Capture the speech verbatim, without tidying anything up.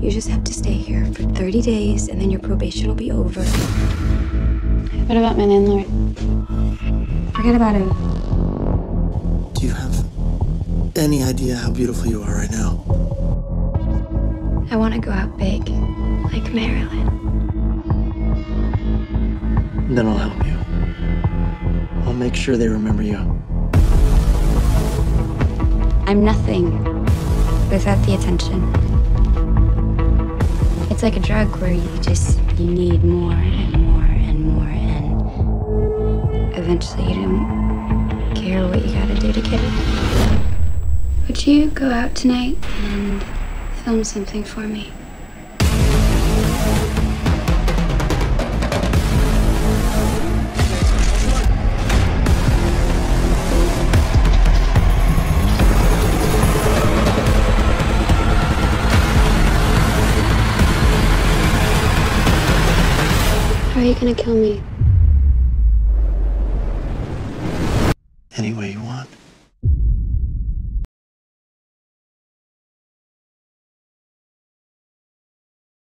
You just have to stay here for thirty days, and then your probation will be over. What about my landlord? Forget about him. Do you have any idea how beautiful you are right now? I want to go out big, like Marilyn. Then I'll help you. I'll make sure they remember you. I'm nothing without the attention. It's like a drug where you just, you need more and more and more, and eventually you don't care what you gotta do to get it. Would you go out tonight and film something for me? How are you gonna kill me?